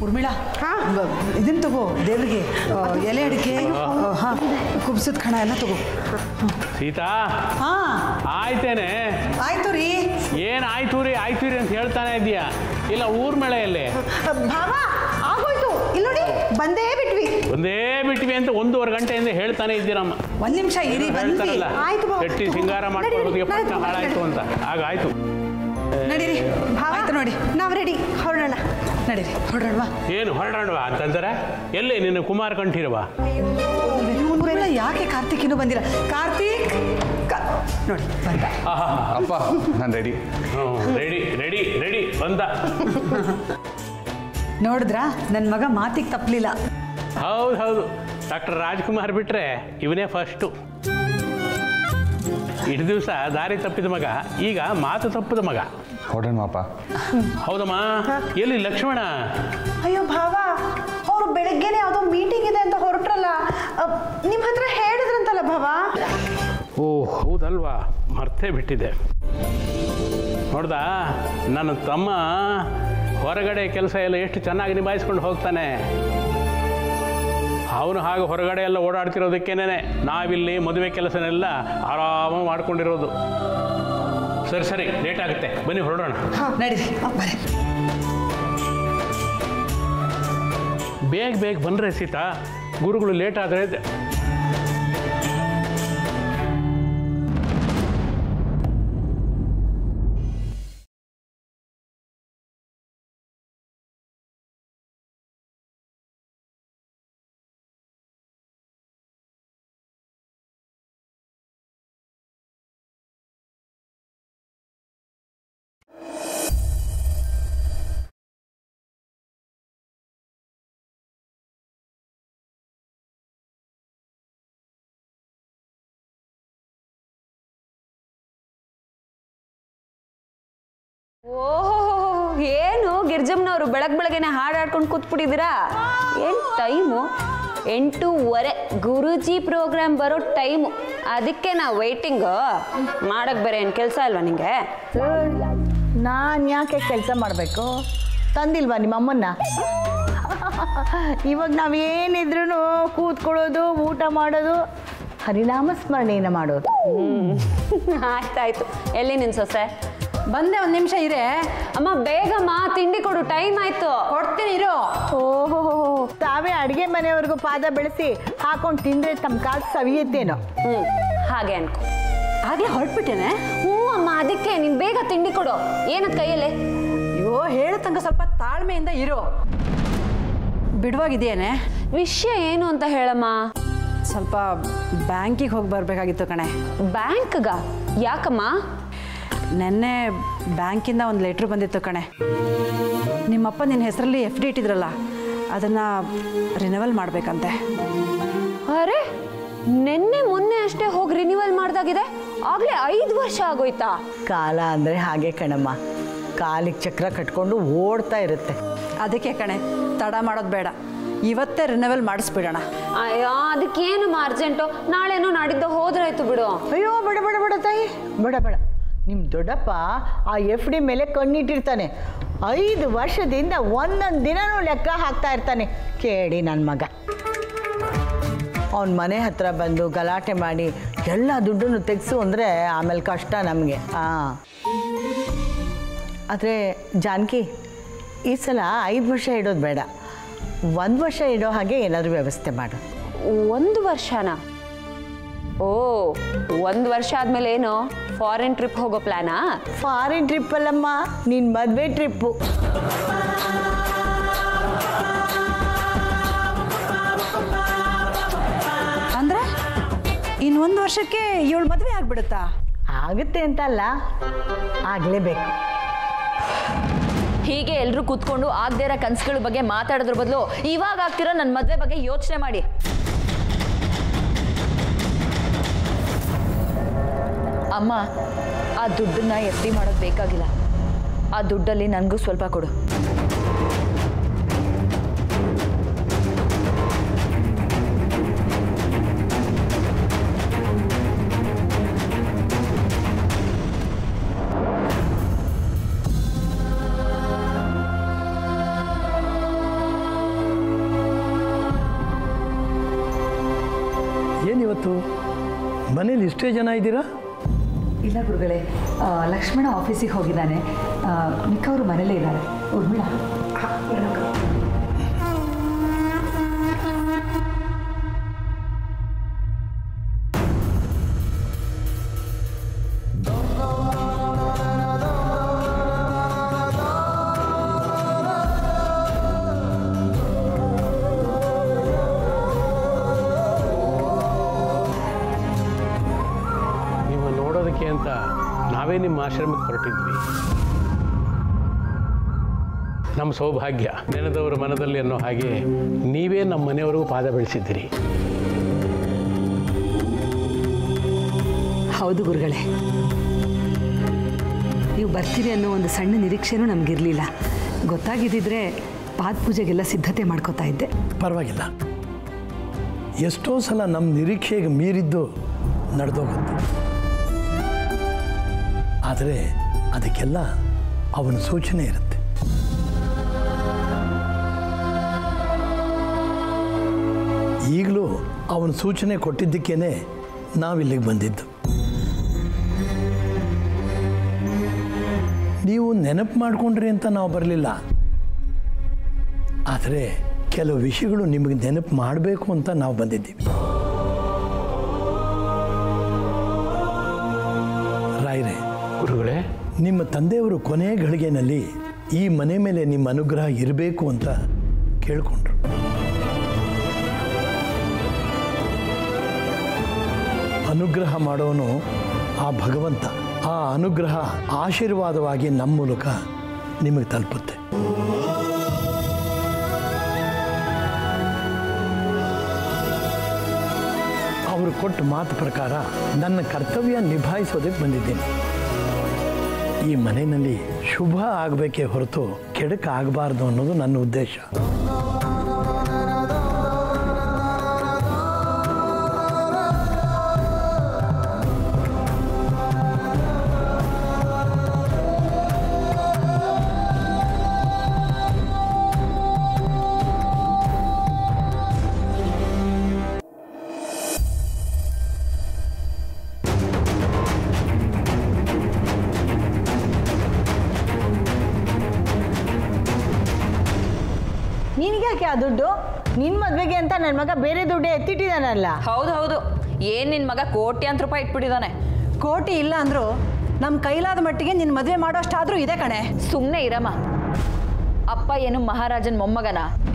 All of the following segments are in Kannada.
ಉರ್ಮಿಳಾ ಇದನ್ನ ತಗೋ ದೇವ್ರಿಗೆ ಎಲೆ ಅಡಿಕೆ ಹಾಂ ಕುಬ್ಸದ ಕಣ ಎಲ್ಲ ತಗೋ. ಸೀತಾ ಹಾಂ ಆಯ್ತೇನೆ. ಆಯ್ತು ರೀ. ಏನು ಆಯ್ತು ರೀ ಅಂತ ಹೇಳ್ತಾನೆ ಇದೆಯಾ? ಇಲ್ಲ ಊರ್ಮೇಳೆಯಲ್ಲಿ ಭಾವ ಆಗೋಯ್ತು ಇಲ್ಲ ನೋಡಿ ಬಂದೇ ಬಿಟ್ವಿ ಅಂತ 1.5 ಗಂಟೆಯಿಂದ ಹೇಳ್ತಾನೆ ಇದ್ದೀರಮ್ಮ. ಒಂದು ನಿಮಿಷ ಇರಿ ಬಂದ್ವಿ. ಆಯ್ತು ಗಟ್ಟಿ ಸಿಂಗಾರ ಮಾಡ್ಕೊಳ್ಳೋದಕ್ಕೆ ಪಟ್ಟ ಹಾಳಾಯ್ತು ಅಂತ ಆಗಾಯ್ತು. ನಡೀರಿ ಆಯ್ತು ನೋಡಿ ನಾವು ರೆಡಿ ಹೊರಡೋಣ. ನಡೀರಿ ಹೊರಡೋಣವಾ? ಏನು ಹೊರಡೋಣವಾ ಅಂತಂದರೆ ಎಲ್ಲಿ ನಿನ್ನ ಕುಮಾರ ಕಂಠಿರುವ? ಯಾಕೆ ಕಾರ್ತಿಕ್ ಇನ್ನೂ ಬಂದಿಲ್ಲ? ಕಾರ್ತಿಕ್ ನೋಡಿ ಬಂದ. ಅಪ್ಪ ನಾನು ರೆಡಿ. ರೆಡಿ ಬಂದ. ನೋಡಿದ್ರಾ ನನ್ನ ಮಗ ಮಾತಿಗೆ ತಪ್ಪಲಿಲ್ಲ. ಹೌದು ಡಾಕ್ಟರ್ ರಾಜ್ಕುಮಾರ್ ಬಿಟ್ರೆ ಇವನೇ ಫಸ್ಟು. ಇಷ್ಟು ದಿವಸ ದಾರಿ ತಪ್ಪಿದ ಮಗ ಈಗ ಮಾತು ತಪ್ಪಿದ ಮಗ. ಹೊರಡೋಣಪ್ಪ. ಹೌದಮ್ಮ. ಎಲ್ಲಿ ಲಕ್ಷ್ಮಣ? ಅಯ್ಯೋ ಭಾವ ಅವರು ಬೆಳಗ್ಗೆನೆ ಯಾವುದೋ ಮೀಟಿಂಗ್ ಇದೆ ಅಂತ ಹೊರಟ್ರಲ್ಲ, ನಿಮ್ಮ ಹತ್ರ ಹೇಳಿದ್ರಂತಲ್ಲ ಭಾವ. ಓ ಹೌದಲ್ವಾ, ಮರ್ತೇ ಬಿಟ್ಟಿದೆ. ನೋಡ್ದ ನನ್ನ ತಮ್ಮ ಹೊರಗಡೆ ಕೆಲಸ ಎಲ್ಲ ಎಷ್ಟು ಚೆನ್ನಾಗಿ ನಿಭಾಯಿಸ್ಕೊಂಡು ಹೋಗ್ತಾನೆ. ಅವನು ಹಾಗೆ ಹೊರಗಡೆ ಎಲ್ಲ ಓಡಾಡ್ತಿರೋದಕ್ಕೇನೆ ನಾವಿಲ್ಲಿ ಮದುವೆ ಕೆಲಸನೆಲ್ಲ ಆರಾಮಾಗಿ ಮಾಡ್ಕೊಂಡಿರೋದು. ಸರಿ ಲೇಟ್ ಆಗುತ್ತೆ, ಬನ್ನಿ ಹೊರಡೋಣ. ನಡೀರಿ ಬೇಗ ಬನ್ನಿರಿ ಸೀತಾ, ಗುರುಗಳು ಲೇಟ್ ಆದರೆ. ಓಹೋ, ಏನು ಗಿರ್ಜಮ್ಮನವರು ಬೆಳಗ್ಗೆನೆ ಹಾಡಾಡ್ಕೊಂಡು ಕೂತ್ಬಿಟ್ಟಿದ್ದೀರಾ? ಏನು ಟೈಮು? 8:15 ಗುರೂಜಿ ಪ್ರೋಗ್ರಾಮ್ ಬರೋ ಟೈಮು. ಅದಕ್ಕೆ ನಾವು ವೇಟಿಂಗು ಮಾಡಕ್ಕೆ ಬೇರೆ ಏನು ಕೆಲಸ ಇಲ್ವಾ ನಿಂಗೆ? ನಾನು ಯಾಕೆ ಕೆಲಸ ಮಾಡಬೇಕು? ತಂದಿಲ್ವಾ ನಿಮ್ಮಮ್ಮನ್ನ? ಇವಾಗ ನಾವೇನಿದ್ರು ಕೂತ್ಕೊಳ್ಳೋದು, ಊಟ ಮಾಡೋದು, ಹರಿನಾಮ ಸ್ಮರಣೆಯನ್ನು ಮಾಡೋದು. ಆಯ್ತಾಯ್ತು. ಎಲ್ಲಿ ನಿನ್ನ ಸೊಸೆ? ಬಂದೆ, ಒಂದು ನಿಮಿಷ ಇರೇ. ಅಮ್ಮ ಬೇಗಮ್ಮ, ತಿಂಡಿ ಕೊಡು, ಟೈಮ್ ಆಯ್ತು. ಕೊಡ್ತೀನಿ ಇರೋ. ಓಹೋ, ತಾವೇ ಅಡುಗೆ ಮನೆಯವ್ರಿಗೂ ಪಾದ ಬೆಳೆಸಿ ಹಾಕೊಂಡು ತಿಂದರೆ ತಮ್ಮ ಕಾಲು ಸವಿಯುತ್ತೇನೋ. ಹಾಗೆ ಅನ್ಕೊ. ಆಗಲೇ ಹೊರಟ್ಬಿಟ್ಟೇನೆ. ಅಮ್ಮ, ಅದಕ್ಕೆ ನೀನು ಬೇಗ ತಿಂಡಿ ಕೊಡು. ಏನದು ಕೈಯಲ್ಲಿ? ಅಯ್ಯೋ ಹೇಳತಂಗ ಸ್ವಲ್ಪ ತಾಳ್ಮೆಯಿಂದ ಇರೋ. ಬಿಡುವಾಗಿದೆಯೇನೆ? ವಿಷಯ ಏನು ಅಂತ ಹೇಳಮ್ಮ. ಸ್ವಲ್ಪ ಬ್ಯಾಂಕಿಗೆ ಹೋಗಿ ಬರಬೇಕಾಗಿತ್ತು ಕಣೆ. ಬ್ಯಾಂಕ್ಗ? ಯಾಕಮ್ಮ? ನೆನ್ನೆ ಬ್ಯಾಂಕಿಂದ ಒಂದು ಲೆಟ್ರ್ ಬಂದಿತ್ತು ಕಣೆ. ನಿಮ್ಮಪ್ಪ ನಿನ್ನ ಹೆಸರಲ್ಲಿ FD ಇಟ್ಟಿದ್ರಲ್ಲ, ಅದನ್ನು ರಿನಿವಲ್ ಮಾಡಬೇಕಂತೆ. ಅರೆ, ಮೊನ್ನೆ ಅಷ್ಟೇ ಹೋಗಿ ರಿನಿವಲ್ ಮಾಡ್ದಾಗಿದೆ, ಆಗಲೇ 5 ವರ್ಷ ಆಗೋಯ್ತಾ? ಕಾಲ ಅಂದರೆ ಹಾಗೆ ಕಣಮ್ಮ, ಕಾಲಿಗೆ ಚಕ್ರ ಕಟ್ಕೊಂಡು ಓಡ್ತಾ ಇರುತ್ತೆ. ಅದಕ್ಕೆ ಕಣೆ, ತಡ ಮಾಡೋದು ಬೇಡ, ಇವತ್ತೇ ರಿನಿವಲ್ ಮಾಡಿಸ್ಬಿಡೋಣ. ಅಯ್ಯೋ ಅದಕ್ಕೇನು ಅರ್ಜೆಂಟು, ನಾಳೆನೋ ನಾಡಿದ್ದು ಹೋದ್ರಾಯ್ತು ಬಿಡು. ಅಯ್ಯೋ ಬೇಡ ತಾಯಿ, ಬೇಡ. ನಿಮ್ಮ ದೊಡ್ಡಪ್ಪ ಆ FD ಮೇಲೆ ಕಣ್ಣಿಟ್ಟಿರ್ತಾನೆ. 5 ವರ್ಷದಿಂದ ಒಂದೊಂದು ದಿನನೂ ಲೆಕ್ಕ ಹಾಕ್ತಾ ಇರ್ತಾನೆ. ಕೇಳಿ ನನ್ನ ಮಗ ಅವನ ಮನೆ ಹತ್ರ ಬಂದು ಗಲಾಟೆ ಮಾಡಿ ಎಲ್ಲ ದುಡ್ಡನ್ನು ತೆಗೆಸು ಅಂದರೆ ಆಮೇಲೆ ಕಷ್ಟ ನಮಗೆ. ಆದರೆ ಜಾನಕಿ, ಈ ಸಲ 5 ವರ್ಷ ಇಡೋದು ಬೇಡ, 1 ವರ್ಷ ಇಡೋ ಹಾಗೆ ಏನಾದರೂ ವ್ಯವಸ್ಥೆ ಮಾಡು. 1 ವರ್ಷನಾ? ಓ, 1 ವರ್ಷ ಆದಮೇಲೆ ಏನು ಫಾರಿನ್ ಟ್ರಿಪ್ ಹೋಗೋ ಪ್ಲಾನಾ? ಫಾರಿನ್ ಟ್ರಿಪ್ ಅಲ್ಲಮ್ಮ, ನಿನ್ನ ಮದುವೆ ಟ್ರಿಪ್ಪು. ಅಂದರೆ ಇನ್ನೊಂದು ವರ್ಷಕ್ಕೆ ಇವಳು ಮದುವೆ ಆಗ್ಬಿಡುತ್ತಾ? ಆಗುತ್ತೆ ಅಂತ ಅಲ್ಲ, ಆಗಲೇಬೇಕು. ಹೀಗೆ ಎಲ್ಲರೂ ಕೂತ್ಕೊಂಡು ಆಗದೇ ಇರೋ ಕನಸುಗಳ ಬಗ್ಗೆ ಮಾತಾಡೋದ್ರ ಬದಲು ಇವಾಗ ಆಗ್ತಿರೋ ನನ್ನ ಮದುವೆ ಬಗ್ಗೆ ಯೋಚನೆ ಮಾಡಿ. ಅಮ್ಮ, ಆ ದುಡ್ಡನ್ನ FD ಮಾಡೋದು ಬೇಕಾಗಿಲ್ಲ. ಆ ದುಡ್ಡಲ್ಲಿ ನನಗೂ ಸ್ವಲ್ಪ ಕೊಡು. ಏನಾಯಿತು? ಮನೇಲಿ ಇಷ್ಟೇ ಜನ ಇದ್ದೀರಾ? ಇಲ್ಲ ಗುರುಗಳೇ, ಲಕ್ಷ್ಮಣ ಆಫೀಸಿಗೆ ಹೋಗಿದ್ದಾನೆ, ಮಿಕ್ಕವರು ಮನೇಲೇ ಇದ್ದಾರೆ. ಉರ್ಮಿಳಾ, ಅಂತ ನಾವೇ ನಿಮ್ಮ ಆಶ್ರಮಕ್ಕೆ ಹೊರಟಿದ್ವಿ. ನಮ್ಮ ಸೌಭಾಗ್ಯ ನೆನೆದವರ ಮನದಲ್ಲಿ ಅನ್ನೋ ಹಾಗೆ ನೀವೇ ನಮ್ಮ ಮನೆಯವರೆಗೂ ಪಾದ ಬೆಳೆಸಿದ್ದೀರಿ. ಹೌದು ಗುರುಗಳೇ, ನೀವು ಬರ್ತೀರಿ ಅನ್ನೋ ಒಂದು ಸಣ್ಣ ನಿರೀಕ್ಷೆನೂ ನಮಗಿರಲಿಲ್ಲ. ಗೊತ್ತಾಗಿದ್ದಿದ್ರೆ ಪಾದ ಪೂಜೆಗೆಲ್ಲ ಸಿದ್ಧತೆ ಮಾಡ್ಕೋತಾ ಇದ್ದೆ. ಪರವಾಗಿಲ್ಲ, ಎಷ್ಟೋ ಸಲ ನಮ್ಮ ನಿರೀಕ್ಷೆಗೆ ಮೀರಿದ್ದು ನಡೆದೋಗುತ್ತೆ. ಆದರೆ ಅದಕ್ಕೆಲ್ಲ ಅವನ ಸೂಚನೆ ಇರುತ್ತೆ. ಈಗಲೂ ಅವನ ಸೂಚನೆ ಕೊಟ್ಟಿದ್ದಕ್ಕೇನೆ ನಾವಿಲ್ಲಿಗೆ ಬಂದಿದ್ದು. ನೀವು ನೆನಪು ಮಾಡಿಕೊಂಡ್ರಿ ಅಂತ ನಾವು ಬರಲಿಲ್ಲ, ಆದರೆ ಕೆಲವು ವಿಷಯಗಳು ನಿಮಗೆ ನೆನಪು ಮಾಡಬೇಕು ಅಂತ ನಾವು ಬಂದಿದ್ದೀವಿ. ರಾಯರೇ, ಗುರುಗಳೇ, ನಿಮ್ಮ ತಂದೆಯವರು ಕೊನೆ ಗಳಿಗೆನಲ್ಲಿ ಈ ಮನೆ ಮೇಲೆ ನಿಮ್ಮ ಅನುಗ್ರಹ ಇರಬೇಕು ಅಂತ ಕೇಳಿಕೊಂಡ್ರು. ಅನುಗ್ರಹ ಮಾಡೋನು ಆ ಭಗವಂತ. ಆ ಅನುಗ್ರಹ ಆಶೀರ್ವಾದವಾಗಿ ನಮ್ಮ ಮೂಲಕ ನಿಮಗೆ ತಲುಪುತ್ತೆ. ಅವರು ಕೊಟ್ಟ ಮಾತು ಪ್ರಕಾರ ನನ್ನ ಕರ್ತವ್ಯ ನಿಭಾಯಿಸೋದಕ್ಕೆ ಬಂದಿದ್ದೀನಿ. ಈ ಮನೆಯಲ್ಲಿ ಶುಭ ಆಗಬೇಕೇ ಹೊರತು ಕೆಡಕ ಆಗಬಾರ್ದು ಅನ್ನೋದು ನನ್ನ ಉದ್ದೇಶ. ನಿನಗ್ಯಾಕೆ ಆ ದುಡ್ಡು? ನಿನ್ನ ಮದುವೆಗೆ ಅಂತ ನನ್ನ ಮಗ ಬೇರೆ ದುಡ್ಡು ಎತ್ತಿಟ್ಟಿದ್ದಾನಲ್ಲ. ಹೌದು ಹೌದು, ಏನು ನಿನ್ನ ಮಗ ಕೋಟ್ಯಾಂತರ ರೂಪಾಯಿ ಇಟ್ಬಿಟ್ಟಿದ್ದಾನೆ. ಕೋಟಿ ಇಲ್ಲ ಅಂದರೂ ನಮ್ಮ ಕೈಲಾದ ಮಟ್ಟಿಗೆ ನಿನ್ನ ಮದುವೆ ಮಾಡೋಷ್ಟಾದರೂ ಇದೆ ಕಣೆ. ಸುಮ್ಮನೆ ಇರಮ್ಮ. ಅಪ್ಪ ಏನು ಮಹಾರಾಜನ ಮೊಮ್ಮಗನ?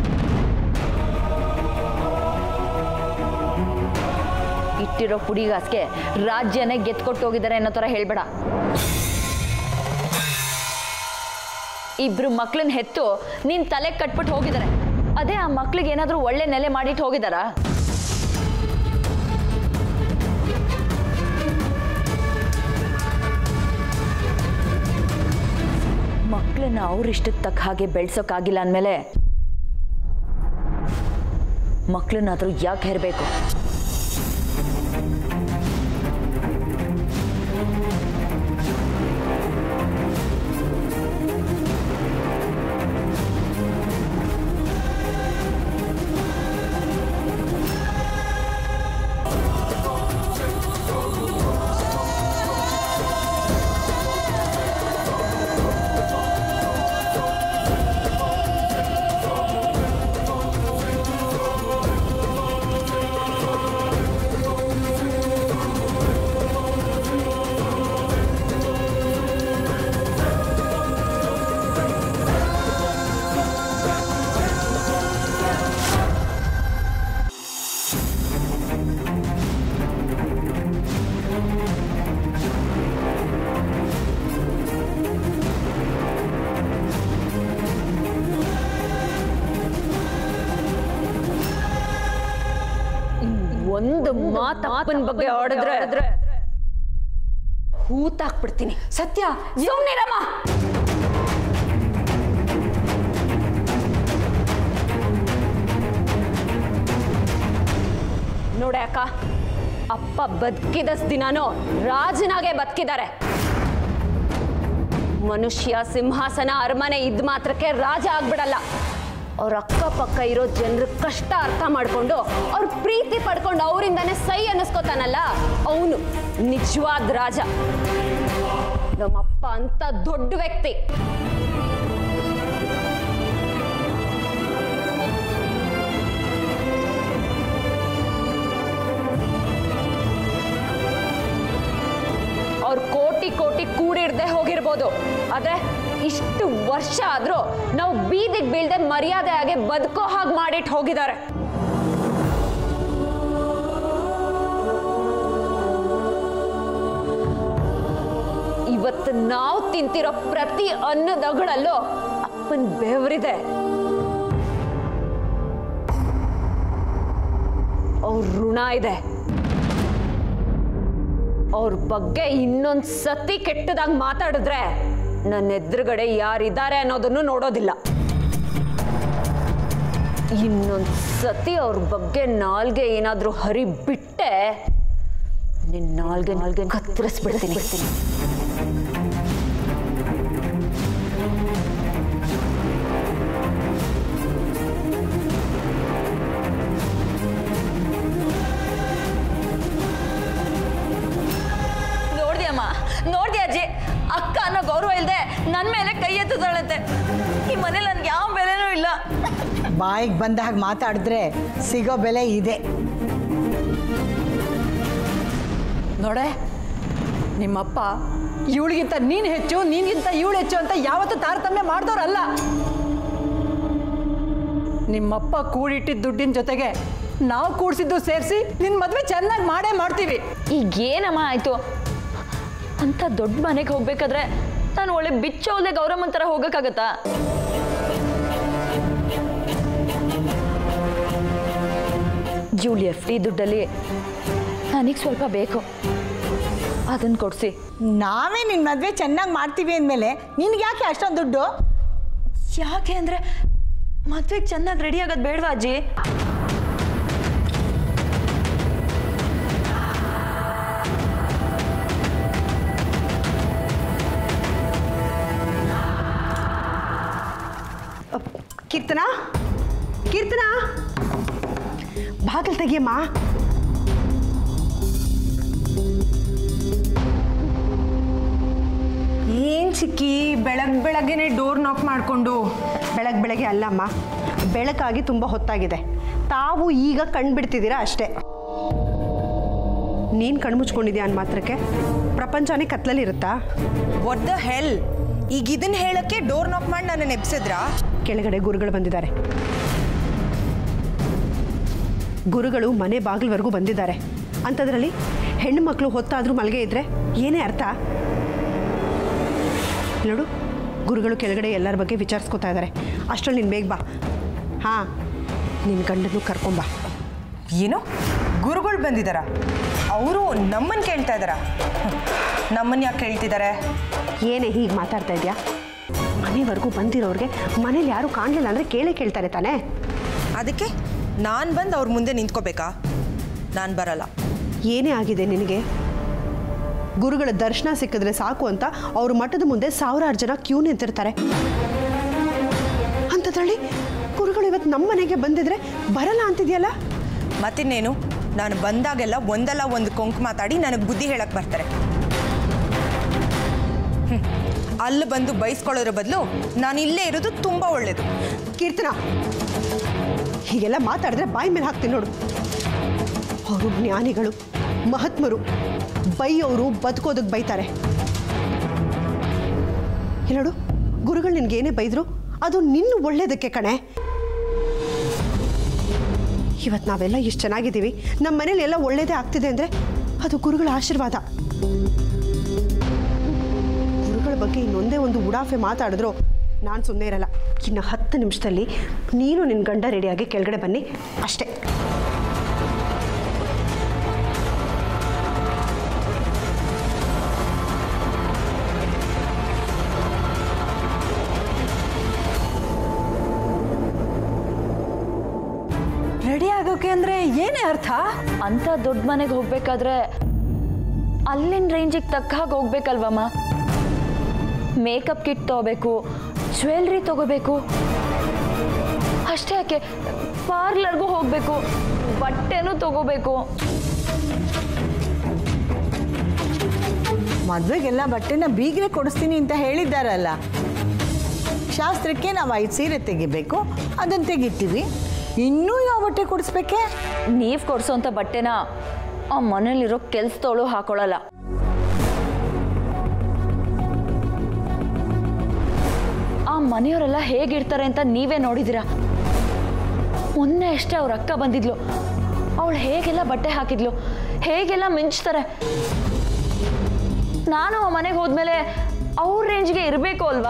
ಇಟ್ಟಿರೋ ಪುಡಿಗಾಸ್ಗೆ ರಾಜ್ಯನೇ ಗೆದ್ಕೊಟ್ಟು ಹೋಗಿದ್ದಾರೆ ಅನ್ನೋ ಥರ ಹೇಳ್ಬೇಡ. ಇಬ್ರು ಮಕ್ಳನ್ನ ಹೆತ್ತು ನೀನ್ ತಲೆ ಕಟ್ಬಿಟ್ಟು ಹೋಗಿದ್ದಾರೆ. ಅದೇ ಆ ಮಕ್ಳಿಗೆ ಏನಾದರೂ ಒಳ್ಳೆ ನೆಲೆ ಮಾಡಿಟ್ಟು ಹೋಗಿದಾರಾ? ಮಕ್ಕಳನ್ನ ಅವ್ರಿಷ್ಟಕ್ಕೆ ತಕ್ಕ ಹಾಗೆ ಬೆಳ್ಸೋಕ್ಕಾಗಿಲ್ಲ ಅಂದಮೇಲೆ ಮಕ್ಕಳನ್ನಾದರೂ ಯಾಕೆ ಹೇರಬೇಕು? ಒಂದು ಮಾತು ಅಪ್ಪನ ಬಗ್ಗೆ ಆಡಿದ್ರೆ ಹೂತಾಕ್ಬಿಡ್ತೀನಿ. ಸತ್ಯ, ಸುಮ್ನಿರಮ್ಮ. ನೋಡೆ ಅಕ್ಕ, ಅಪ್ಪ ಬದುಕಿದ ದಿನಾನು ರಾಜನಾಗೆ ಬದುಕಿದ್ದಾರೆ. ಮನುಷ್ಯ ಸಿಂಹಾಸನ ಅರಮನೆ ಇದ್ ಮಾತ್ರಕ್ಕೆ ರಾಜ ಆಗ್ಬಿಡಲ್ಲ. ಅವ್ರ ಅಕ್ಕಪಕ್ಕ ಇರೋ ಜನರ ಕಷ್ಟ ಅರ್ಥ ಮಾಡ್ಕೊಂಡು ಅವ್ರ ಪ್ರೀತಿ ಪಡ್ಕೊಂಡು ಅವರಿಂದಾನೇ ಸೈ ಅನ್ನಿಸ್ಕೋತಾನಲ್ಲ ಅವನು ನಿಜವಾದ ರಾಜ. ನಮ್ಮಪ್ಪ ಅಂತ ದೊಡ್ಡ ವ್ಯಕ್ತಿ. ಅವ್ರು ಕೋಟಿ ಕೋಟಿ ಕೂಡಿಡ್ದೆ ಹೋಗಿರ್ಬೋದು, ಆದ್ರೆ ಇಷ್ಟು ವರ್ಷ ಆದ್ರೂ ನಾವು ಬೀದಿಗೆ ಬೀಳ್ದೆ ಮರ್ಯಾದೆ ಆಗಿ ಬದುಕೋ ಹಾಗೆ ಮಾಡಿಟ್ಟು ಹೋಗಿದ್ದಾರೆ. ಇವತ್ತು ನಾವು ತಿಂತಿರೋ ಪ್ರತಿ ಅನ್ನದಗಳಲ್ಲೂ ಅಪ್ಪನ ಬೆವರಿದೆ. ಅವ್ರ ಋಣ ಇದೆ. ಅವ್ರ ಬಗ್ಗೆ ಇನ್ನೊಂದು ಸತಿ ಕೆಟ್ಟದಾಗಿ ಮಾತಾಡಿದ್ರೆ ನನ್ನ ಎದುರುಗಡೆ ಯಾರಿದ್ದಾರೆ ಅನ್ನೋದನ್ನು ನೋಡೋದಿಲ್ಲ. ಇನ್ನೊಂದು ಸತಿ ಅವ್ರ ಬಗ್ಗೆ ನಾಲ್ಗೆ ಏನಾದರೂ ಹರಿ ಬಿಟ್ಟೆ ನಿನ್ನ ನಾಲ್ಗೆ ಕತ್ತರಿಸ್ಬಿಡ್ತೀನಿ. ನೋಡ್ದೆ ಅಜ್ಜಿ, ಅಕ್ಕ ಅನ್ನೋ ಗೌರವ ಇಲ್ಲದೆ ನನ್ನ ಮೇಲೆ ಕೈ ಎತ್ತುತ್ತಾಳಂತೆ. ಈ ಮನೇಲಿ ನನ್ಗೆ ಯಾವ ಬೆಲೆನೂ ಇಲ್ಲ. ಬಾಯಿಗೆ ಬಂದ ಹಾಗೆ ಮಾತಾಡಿದ್ರೆ ಸಿಗೋ ಬೆಲೆ ಇದೆ. ನೋಡೆ, ನಿಮ್ಮಪ್ಪ ಇವಳಿಗಿಂತ ನೀನು ಹೆಚ್ಚು, ನೀನಿಗಿಂತ ಇವಳು ಹೆಚ್ಚು ಅಂತ ಯಾವತ್ತೂ ತಾರತಮ್ಯ ಮಾಡ್ದವ್ರಲ್ಲ. ನಿಮ್ಮಪ್ಪ ಕೂಡಿಟ್ಟಿದ್ದ ದುಡ್ಡಿನ ಜೊತೆಗೆ ನಾವು ಕೂಡಿಸಿದ್ದು ಸೇರಿಸಿ ನಿನ್ನ ಮದುವೆ ಚೆನ್ನಾಗಿ ಮಾಡೇ ಮಾಡ್ತೀವಿ. ಈಗೇನಮ್ಮ ಆಯಿತು? ಅಂತ ದೊಡ್ಡ ಮನೆಗೆ ಹೋಗ್ಬೇಕಾದ್ರೆ ನಾನು ಒಳ್ಳೆ ಬಿಚ್ಚೋಲ್ದೆ ಗೌರಮ್ಮನ ಥರ ಹೋಗೋಕ್ಕಾಗತ್ತಾ? ಜೂಲಿ FD ದುಡ್ಡಲ್ಲಿ ನನಗೆ ಸ್ವಲ್ಪ ಬೇಕು, ಅದನ್ನು ಕೊಡಿಸಿ. ನಾವೇ ನಿನ್ನ ಮದುವೆ ಚೆನ್ನಾಗಿ ಮಾಡ್ತೀವಿ ಅಂದಮೇಲೆ ನಿನ್ಗೆ ಯಾಕೆ ಅಷ್ಟೊಂದು ದುಡ್ಡು? ಯಾಕೆ ಅಂದರೆ ಮದುವೆಗೆ ಚೆನ್ನಾಗಿ ರೆಡಿ ಆಗೋದು ಬೇಡವಾ ಅಜ್ಜಿ? ಕೀರ್ತನಾ, ಕೀರ್ತನಾ, ಬಾಗಿಲು ತೆಗಿಯಮ್ಮ. ಏನು ಸಿಕ್ಕಿ ಬೆಳಗ್ಗೆನೆ ಡೋರ್ ನಾಕ್ ಮಾಡಿಕೊಂಡು? ಬೆಳಗ್ಗೆ ಅಲ್ಲಮ್ಮ, ಬೆಳಕಾಗಿ ತುಂಬ ಹೊತ್ತಾಗಿದೆ. ತಾವು ಈಗ ಕಣ್ಬಿಡ್ತಿದ್ದೀರಾ ಅಷ್ಟೇ. ನೀನು ಕಣ್ಮುಚ್ಕೊಂಡಿದ್ಯಾ ಅಂದ ಮಾತ್ರಕ್ಕೆ ಪ್ರಪಂಚನೇ ಕತ್ಲಲ್ಲಿರುತ್ತಾ? What the hell? ಈಗ ಇದನ್ನ ಹೇಳಕ್ಕೆ ಡೋರ್ ನಾಕ್ ಮಾಡಿ ನನ್ನ ಎಬ್ಸಿದ್ರಾ? ಕೆಳಗಡೆ ಗುರುಗಳು ಬಂದಿದ್ದಾರೆ. ಗುರುಗಳು ಮನೆ ಬಾಗಿಲವರೆಗೂ ಬಂದಿದ್ದಾರೆ. ಅಂಥದ್ರಲ್ಲಿ ಹೆಣ್ಣು ಮಕ್ಕಳು ಹೊತ್ತಾದರೂ ಮಲಗೆ ಇದ್ದರೆ ಏನೇ ಅರ್ಥ? ನೋಡು, ಗುರುಗಳು ಕೆಳಗಡೆ ಎಲ್ಲರ ಬಗ್ಗೆ ವಿಚಾರಿಸ್ಕೊತಾ ಇದ್ದಾರೆ. ಅಷ್ಟರಲ್ಲಿ ನೀನು ಬೇಗ ಬಾ. ಹಾಂ, ನಿನ್ನ ಗಂಡನ್ನು ಕರ್ಕೊಂಬ. ಏನು ಗುರುಗಳು ಬಂದಿದ್ದಾರಾ? ಅವರು ನಮ್ಮನ್ನು ಕೇಳ್ತಾ ಇದ್ದಾರಾ? ನಮ್ಮನ್ನು ಯಾಕೆ ಕೇಳ್ತಿದ್ದಾರೆ? ಏನೇ ಹೀಗೆ ಮಾತಾಡ್ತಾ ಇದೆಯಾ? ಮನೆವರೆಗೂ ಬಂದಿರೋರಿಗೆ ಮನೇಲಿ ಯಾರೂ ಕಾಣಲಿಲ್ಲ ಅಂದರೆ ಕೇಳ್ತಾರೆ ತಾನೇ? ಅದಕ್ಕೆ ನಾನು ಬಂದು ಅವ್ರ ಮುಂದೆ ನಿಂತ್ಕೋಬೇಕಾ? ನಾನು ಬರಲ್ಲ. ಏನೇ ಆಗಿದೆ ನಿನಗೆ? ಗುರುಗಳ ದರ್ಶನ ಸಿಕ್ಕಿದ್ರೆ ಸಾಕು ಅಂತ ಅವ್ರ ಮಠದ ಮುಂದೆ ಸಾವಿರಾರು ಜನ ಕ್ಯೂ ನಿಂತಿರ್ತಾರೆ. ಅಂಥದ್ರಲ್ಲಿ ಗುರುಗಳು ಇವತ್ತು ನಮ್ಮ ಮನೆಗೆ ಬಂದಿದ್ರೆ ಬರಲ್ಲ ಅಂತಿದೆಯಲ್ಲ? ಮತ್ತಿನ್ನೇನು, ನಾನು ಬಂದಾಗೆಲ್ಲ ಒಂದಲ್ಲ ಒಂದು ಕೊಂಕು ಮಾತಾಡಿ ನನಗೆ ಬುದ್ಧಿ ಹೇಳಕ್ಕೆ ಬರ್ತಾರೆ. ಅಲ್ಲಿ ಬಂದು ಬೈಸ್ಕೊಳ್ಳೋದ್ರ ಬದಲು ನಾನು ಇಲ್ಲೇ ಇರೋದು ತುಂಬ ಒಳ್ಳೇದು. ಕೀರ್ತನಾ, ಹೀಗೆಲ್ಲ ಮಾತಾಡಿದ್ರೆ ಬಾಯಿ ಮೇಲೆ ಹಾಕ್ತೀನಿ ನೋಡು. ಅವರು ಜ್ಞಾನಿಗಳು, ಮಹಾತ್ಮರು. ಬೈಯೋರು ಬದುಕೋದಕ್ಕೆ ಬೈತಾರೆ. ನೋಡು, ಗುರುಗಳು ನಿನ್ಗೇನೇ ಬೈದ್ರು ಅದು ನಿನ್ನ ಒಳ್ಳೇದಕ್ಕೆ ಕಣೆ. ಇವತ್ತು ನಾವೆಲ್ಲ ಇಷ್ಟು ಚೆನ್ನಾಗಿದ್ದೀವಿ, ನಮ್ಮ ಮನೇಲಿ ಎಲ್ಲ ಒಳ್ಳೇದೇ ಆಗ್ತಿದೆ ಅಂದರೆ ಅದು ಗುರುಗಳ ಆಶೀರ್ವಾದ. ಗುರುಗಳ ಬಗ್ಗೆ ಇನ್ನೊಂದೇ ಒಂದು ಉಡಾಫೆ ಮಾತಾಡಿದ್ರು ನಾನು ಸುಮ್ಮನೆ ಇರಲ್ಲ. ಇನ್ನು 10 ನಿಮಿಷದಲ್ಲಿ ನೀನು ನಿನ್ನ ಗಂಡ ರೆಡಿಯಾಗಿ ಕೆಳಗಡೆ ಬನ್ನಿ ಅಷ್ಟೇ. ರೆಡಿ ಆಗೋಕೆ ಅಂದರೆ ಏನೇ ಅರ್ಥ? ಅಂತ ದೊಡ್ಡ ಮನೆಗೆ ಹೋಗ್ಬೇಕಾದ್ರೆ ಅಲ್ಲಿನ ರೇಂಜಿಗೆ ತಕ್ಕ ಹಾಗೆ ಹೋಗ್ಬೇಕಲ್ವಮ್ಮ? ಮೇಕಪ್ ಕಿಟ್ ತಗೋಬೇಕು, ಜ್ಯುವೆಲ್ರಿ ತಗೋಬೇಕು. ಅಷ್ಟೇ ಯಾಕೆ ಪಾರ್ಲರ್ಗೂ ಹೋಗಬೇಕು, ಬಟ್ಟೆನೂ ತಗೋಬೇಕು. ಮದುವೆಗೆಲ್ಲ ಬಟ್ಟೆನ ಬೀಗರೆ ಕೊಡಿಸ್ತೀನಿ ಅಂತ ಹೇಳಿದ್ದಾರಲ್ಲ. ಶಾಸ್ತ್ರಕ್ಕೆ ನಾವು 5 ಸೀರೆ ತೆಗಿಬೇಕು, ಅದನ್ನು ತೆಗಿತೀವಿ. ಇನ್ನೂ ಯಾವ ಬಟ್ಟೆ ಕೊಡಿಸ್ಬೇಕೆ? ನೀವು ಕೊಡಿಸೋಂಥ ಬಟ್ಟೆನ ಆ ಮನೇಲಿರೋ ಕೆಲ್ಸದವಳು ಹಾಕೊಳ್ಳಲ್ಲ. ಆ ಮನೆಯವರೆಲ್ಲ ಹೇಗಿರ್ತಾರೆ ಅಂತ ನೀವೇ ನೋಡಿದಿರ. ಮೊನ್ನೆ ಅಷ್ಟೇ ಅವ್ರ ಅಕ್ಕ ಬಂದಿದ್ಲು, ಅವಳು ಹೇಗೆಲ್ಲ ಬಟ್ಟೆ ಹಾಕಿದ್ಲು, ಹೇಗೆಲ್ಲ ಮಿಂಚ್ತಾರೆ. ನಾನು ಆ ಮನೆಗೆ ಹೋದ್ಮೇಲೆ ಅವ್ರ ರೇಂಜ್ಗೆ ಇರಬೇಕು ಅಲ್ವಾ?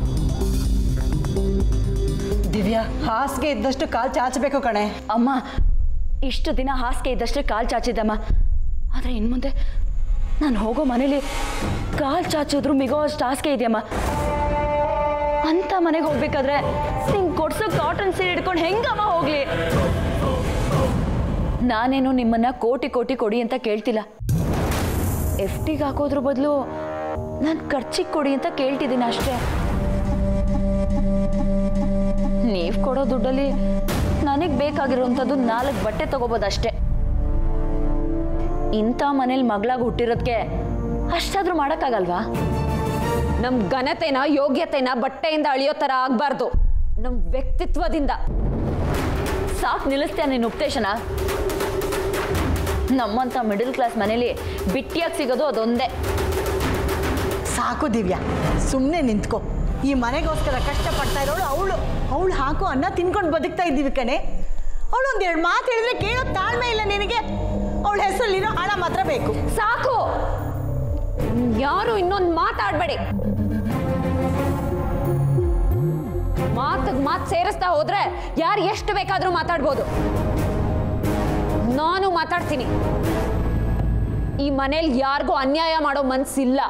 ದಿವ್ಯಾ, ಹಾಸಿಗೆ ಇದ್ದಷ್ಟು ಕಾಲು ಚಾಚಬೇಕು ಕಣೆ. ಅಮ್ಮ, ಇಷ್ಟು ದಿನ ಹಾಸಿಗೆ ಇದ್ದಷ್ಟೇ ಕಾಲು ಚಾಚಿದ್ದಮ್ಮ. ಆದರೆ ಇನ್ನು ಮುಂದೆ ನಾನು ಹೋಗೋ ಮನೇಲಿ ಕಾಲು ಚಾಚಿದ್ರು ಮಿಗೋ ಅಷ್ಟು ಹಾಸಿಗೆ ಇದೆಯಮ್ಮ. ಅಂತ ಮನೆಗೆ ಹೋಗ್ಬೇಕಾದ್ರೆ ನಿಂಗೆ ಕೊಡ್ಸೋ ಕಾಟನ್ ಸೀರೆ ಹಿಡ್ಕೊಂಡು ಹೆಂಗಮ್ಮ ಹೋಗ್ಲಿ? ನಾನೇನು ನಿಮ್ಮನ್ನ ಕೋಟಿ ಕೋಟಿ ಕೊಡಿ ಅಂತ ಕೇಳ್ತಿಲ್ಲ. FD ಹಾಕೋದ್ರ ಬದಲು ನಾನು ಖರ್ಚಿಗೆ ಕೊಡಿ ಅಂತ ಕೇಳ್ತಿದ್ದೀನಿ ಅಷ್ಟೇ. ನೀವು ಕೊಡೋ ದುಡ್ಡಲ್ಲಿ ನನಗೆ ಬೇಕಾಗಿರೋಂಥದ್ದು 4 ಬಟ್ಟೆ ತಗೋಬೋದಷ್ಟೇ. ಇಂಥ ಮನೇಲಿ ಮಗಳಾಗಿ ಹುಟ್ಟಿರೋದಕ್ಕೆ ಅಷ್ಟಾದ್ರೂ ಮಾಡೋಕ್ಕಾಗಲ್ವಾ? ನಮ್ಮ ಘನತೆನ ಯೋಗ್ಯತೆನ ಬಟ್ಟೆಯಿಂದ ಅಳಿಯೋ ಥರ ಆಗಬಾರ್ದು, ನಮ್ಮ ವ್ಯಕ್ತಿತ್ವದಿಂದ. ಸಾಕು, ನಿಲ್ಲಿಸ್ತೀಯ ನಿನ್ನ ಉಪದೇಶನ? ನಮ್ಮಂಥ ಮಿಡಲ್ ಕ್ಲಾಸ್ ಮನೇಲಿ ಬಿಟ್ಟಿಯಾಗಿ ಸಿಗೋದು ಅದೊಂದೇ. ಸಾಕು ದಿವ್ಯಾ, ಸುಮ್ಮನೆ ನಿಂತ್ಕೋ. ಈ ಮನೆಗೋಸ್ಕರ ಕಷ್ಟಪಡ್ತಾ ಇರೋಳು ಅವಳು ಹಾಕೋ ಅನ್ನ ತಿನ್ಕೊಂಡು ಬದುಕ್ತಾ ಇದ್ದೀವಿ ಕಣೆ. ಅವಳು ಒಂದೆರಡು ಮಾತು ಹೇಳಿದ್ರೆ ಕೇಳೋ ತಾಳ್ಮೆ ಇಲ್ಲ ನಿನಗೆ. ಅವಳ ಹೆಸರಲ್ಲಿರೋ ಹಣ ಮಾತ್ರ ಬೇಕು. ಸಾಕು, ಯಾರು ಇನ್ನೊಂದು ಮಾತಾಡಬೇಡಿ. ಮಾತಿಗೆ ಮಾತು ಸೇರಿಸ್ತಾ ಹೋದ್ರೆ ಯಾರು ಎಷ್ಟು ಬೇಕಾದರೂ ಮಾತಾಡ್ಬೋದು. ನಾನು ಮಾತಾಡ್ತೀನಿ. ಈ ಮನೇಲಿ ಯಾರಿಗೂ ಅನ್ಯಾಯ ಮಾಡೋ ಮನ್ಸಿಲ್ಲ.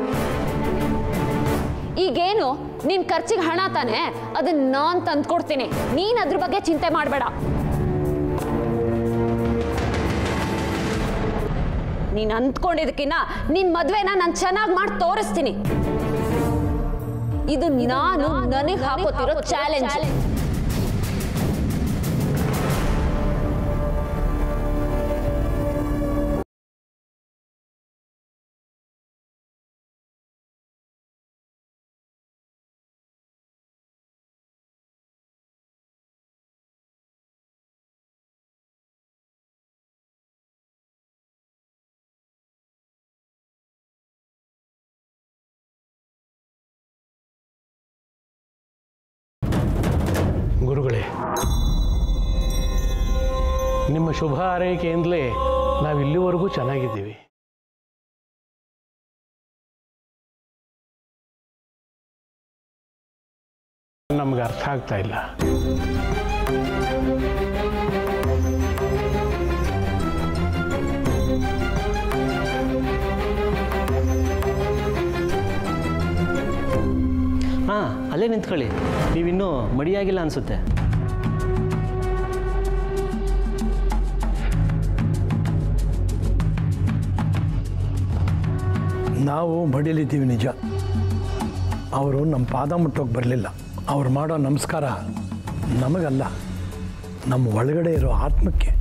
ಈಗೇನು ನಿನ್ ಖರ್ಚಿಗೆ ಹಣ ತಾನೆ, ಅದನ್ನ ನಾನು ತಂದ್ಕೊಡ್ತೀನಿ. ನೀನ್ ಅದ್ರ ಬಗ್ಗೆ ಚಿಂತೆ ಮಾಡಬೇಡ. ನೀನ್ ಅಂದ್ಕೊಂಡಿದ್ದಕ್ಕಿನ್ನ ನಿನ್ ಮದ್ವೆನ ನಾನು ಚೆನ್ನಾಗಿ ಮಾಡಿ ತೋರಿಸ್ತೀನಿ. ಇದು ನಾನು ನನಗೆ ಹಾಕೋತಿರೋ ಚಾಲೆಂಜ್. ಗುರುಗಳೇ, ನಿಮ್ಮ ಶುಭ ಹಾರೈಕೆಯಿಂದಲೇ ನಾವು ಇಲ್ಲಿವರೆಗೂ ಚೆನ್ನಾಗಿದ್ದೀವಿ. ನಮ್ಗೆ ಅರ್ಥ ಆಗ್ತಾ ಇಲ್ಲ. ಹಾಂ, ಅಲ್ಲೇ ನಿಂತ್ಕೊಳ್ಳಿ. ನೀವಿನ್ನೂ ಮಡಿಯಾಗಿಲ್ಲ ಅನಿಸುತ್ತೆ. ನಾವು ಮಡಿಲಿದ್ದೀವಿ ನಿಜ. ಅವರು ನಮ್ಮ ಪಾದ ಮುಟ್ಟೋಕೆ ಬರಲಿಲ್ಲ. ಅವ್ರು ಮಾಡೋ ನಮಸ್ಕಾರ ನಮಗಲ್ಲ, ನಮ್ಮ ಒಳಗಡೆ ಇರೋ ಆತ್ಮಕ್ಕೆ.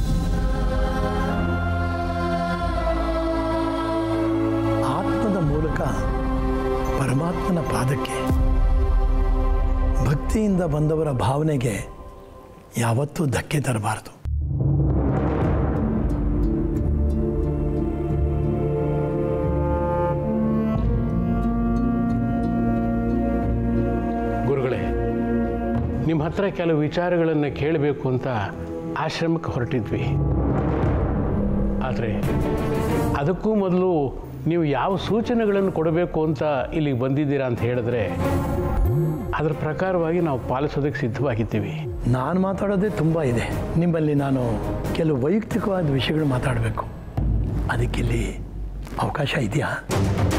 ಆತ್ಮದ ಮೂಲಕ ಪರಮಾತ್ಮನ ಪಾದಕ್ಕೆ. ಭಕ್ತಿಯಿಂದ ಬಂದವರ ಭಾವನೆಗೆ ಯಾವತ್ತೂ ಧಕ್ಕೆ ತರಬಾರದು. ಗುರುಗಳೇ, ನಿಮ್ಮ ಹತ್ರ ಕೆಲವು ವಿಚಾರಗಳನ್ನು ಕೇಳಬೇಕು ಅಂತ ಆಶ್ರಮಕ್ಕೆ ಹೊರಟಿದ್ವಿ. ಆದರೆ ಅದಕ್ಕೂ ಮೊದಲು ನೀವು ಯಾವ ಸೂಚನೆಗಳನ್ನು ಕೊಡಬೇಕು ಅಂತ ಇಲ್ಲಿಗೆ ಬಂದಿದ್ದೀರಾ ಅಂತ ಹೇಳಿದ್ರೆ ಅದರ ಪ್ರಕಾರವಾಗಿ ನಾವು ಪಾಲಿಸೋದಕ್ಕೆ ಸಿದ್ಧವಾಗಿದ್ದೀವಿ. ನಾನು ಮಾತಾಡೋದೇ ತುಂಬ ಇದೆ. ನಿಮ್ಮಲ್ಲಿ ನಾನು ಕೆಲವು ವೈಯಕ್ತಿಕವಾದ ವಿಷಯಗಳು ಮಾತಾಡಬೇಕು. ಅದಕ್ಕಿಲ್ಲಿ ಅವಕಾಶ ಇದೆಯಾ?